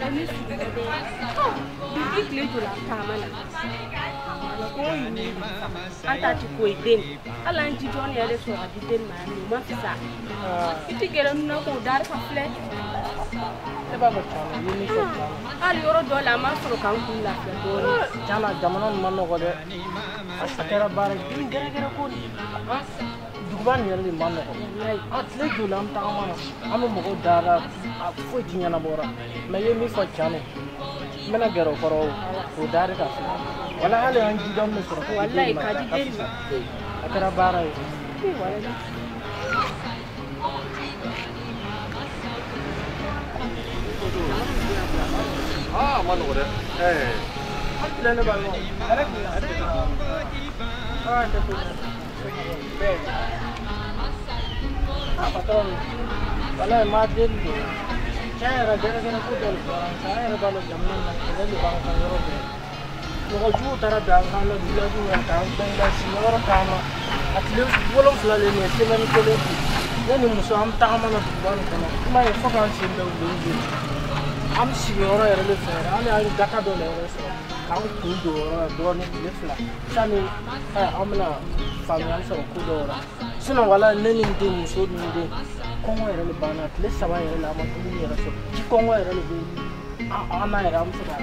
wala ni sugu de bibi kile to la kama na ko yini anta ti ko iden ala nti don ya le so ga iden ma ni ma fisa iti gere no ko dar ka fle e ba ko tano yini ko ali yoro do la ma so kan ku la fle do jana jamana man no ko de asakera bare din gere gere ko ni duban yeli man no ko atle julam ta ma am mo ko dara fo tinya na bora me yemi fo chane mena gero foro ko dare ka wala hale an jidam ne soro wallahi ka di den akara bara wala mano ko de hakila ne ba no ara ki ta ko be patron wala ma den cara gara-gara ko dol saya balo jamnan na kali bang kangro be ko ju tara dang hala dula ju ya ta bang da sinora kama at least bolong flale ne semen ko le yani muso am ta ma na ban ko ma e fo kan sin da u am sinora era le fera ale ay gata do le so kan ku do do ni le fla sani amna famia so ku do sino wala neni ndi muso ndi kongo era le bana le saba era la mo ni era so ki kongo era le ana era am so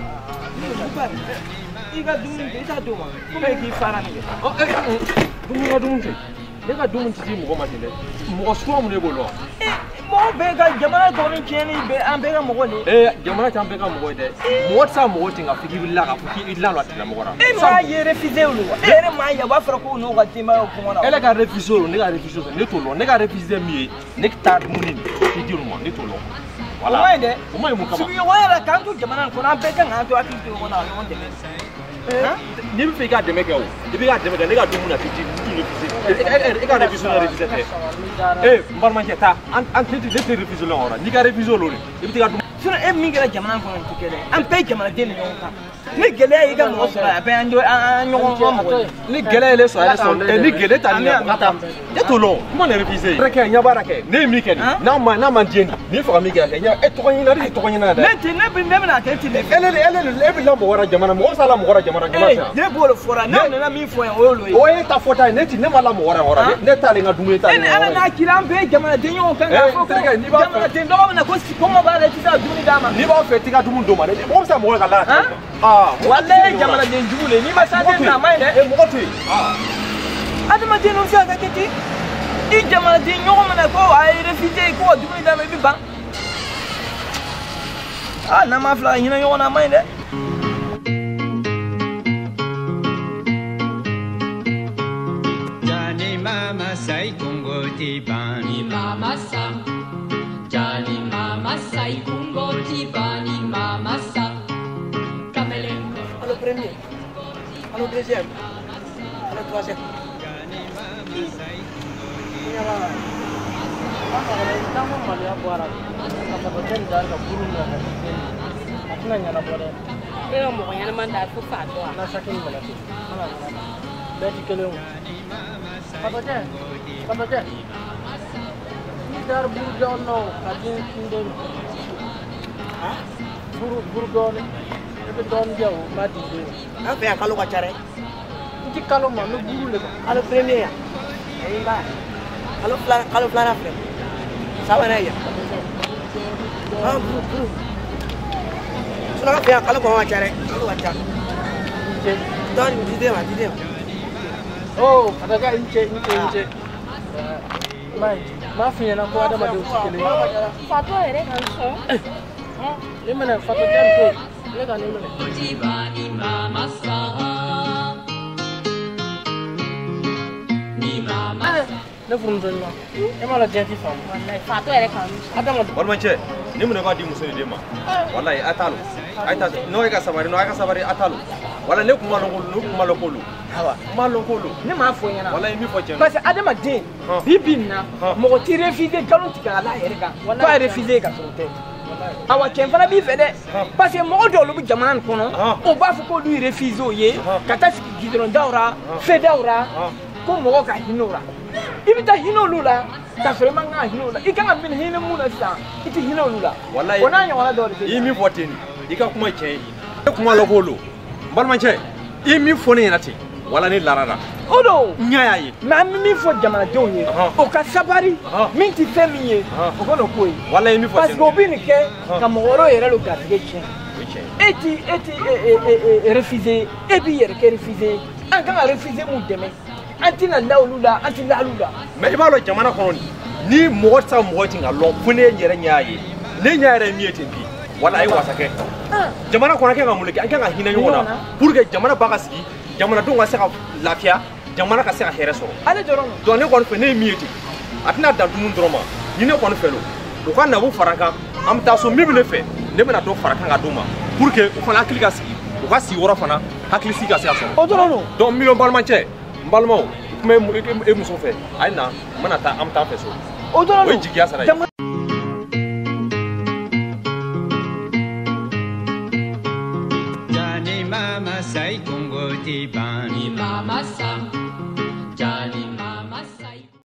iga dum ita duma ko be ki fara ni dum le ka dum ti mo ma tele mo so mo ne bolo mo be ga jamana ko ni keni be am be ga mo ni jamana tan be ga mo de mo sa mo tinga fiki billa ka fiki illa lo atila mo gora ma ye refuser lu ere ma ya ba fara ko no ga tima ko mo na ele ka refuser ne ga refuser ne to lo ne ga refuser mi ne ta munin fi dir mo ne to lo wala o mai mo kama subi wala kan to jamana ko na be ga ngato akiti ko na yo ndeme ni bi fi ga deme ke o bi ga deme ne ga dumu na fiti ni e ga refuser na refuser te mbar man ta an titi de refuser lo ora ni ga refuser lo ni bi ga dumu sino e min gara jamana ko to kele an pe jamana den yo ka ni gele yi ga mo so ba an jo an nyogo mo ni gele le so ale so ni gele ta ni ngata de to lo mo ne refuser reke nya barake ne mi ke na ma dien ni fo mi ke nya e to ko ni na ri to ko ni na ne ti ne bi ne na ke ti ne ele bi la mo wara jamana mo sala mo wara jamana jamana de bo lo fora na mi fo en o lo yi o e ta fota ne ti ne mala mo wara ne ta le nga dumu ta ni ana na kila be jamana den yo kan ga fo jamana den do na ko si ko mo ba le ti sa dumi dama ni ba fe ti ga dumu do ma ne mo sa mo ga la wallahi jamana den jumule ni ma sa den na mai ne mo ko ti adama den no sa ga kiti I jamana den yo ma na ko ay refugee ko dumi dama bi ban na ma fla hina yo na mai ne Mama sai kungo ti bani mama sa Jani mama sai kungo ti bani mama sa Kamelengo Allo premier allo deuxième allo troisième era mo yana manda fu fa to na sakin mala ti beti kelem Papa ni dar buru jonno kadin kinden buru don e don jaw mati de a fe akalo ka chare ti kalo ma no buru le alo premier ya e ba kalo flara fe sawana ya buru sura ka fe akalo ko wa chare alo wa chare don di de ma oh ada ga ince mai ma fi na ko ada ma de usikele fato ere kan so le mena fato tempo le ga ne mena Jibani mama sa Ni mama ne furun ma e ma la jenti fam wallahi fato ere kan so ada ma walman ce ni mun ga di muso de ma wallahi atalo aita no ga sabari atalo wala ne kuma lokolu hawa ma lokolu ne ma fo yana wallahi mi fo cen parce que adama den bibin na mo ti refuser galon ti kala yerga to refuser ka sote awa ken fana bi fede parce que mo do lu jamana kono o ba fu ko lui refuser o ye kata gidron dawra fe dawra ko mo ka hinora i bɛ taa hinɛ olu la ka sɔrɔ i man kan ka hinɛ olu la i kan ka min hinɛ mun na sisan i tɛ hinɛ olu la wallahi o n'a ɲɔgɔnna dɔw de tɛ i ye min fɔ ten i ka kuma tiɲɛ ye e kuma lɔbɔ lo n balimakɛ i ye min fɔ ne ɲɛna ten wala ne lara la o don n y'a ye mais an bɛ min fɔ jamanadenw ye o ka sabari min tɛ fɛn min ye o ka n'o k'o ye wallahi i ye min fɔ parce que o bɛ nin kɛ ka mɔgɔ wɛrɛw yɛrɛ don garijɛgɛ tiɲɛ e ti refuser e b'i yɛrɛ kɛ refuser an kan ka refuser mun dɛmɛ an tɛna la olu la an tɛ la olu la mais i b'a dɔn jamana kɔnɔ ni mɔgɔ tɛ se ka mɔgɔ ten ka lɔn fo ne yɛrɛ ɲɛ y'a ye ne ɲɛ yɛrɛ ye min ye ten bi wala a ye wasa kɛ jamana kɔnɔ an kan ka mun de kɛ an kan ka hinɛ ɲɔgɔn na pour que jamana ba ka sigi jamanadenw ka se ka lafiya jamana ka se ka hɛrɛ sɔrɔ ale dɔrɔn donc ne kɔni fɛ ne ye min ye ten a tɛna dan dumuni dɔrɔn ma ni ne kɔni fɛ lo u ka nabu fara n kan an bɛ taa so min bɛ ne fɛ ne bɛna dɔ fara kan ka d'u ma pour que u fana hakili ka sigi u ka sigi yɔrɔ fana hakili sigi ka se ka sɔrɔ o dɔrɔn don donc miliyɔn balimacɛ n balimaw kuma e muso fɛ a ye na n bɛna taa an bɛ taa fɛ so o dɔrɔn o ye jigiya sara ye Johnny Mama Sai Congo Tibani Mama Sa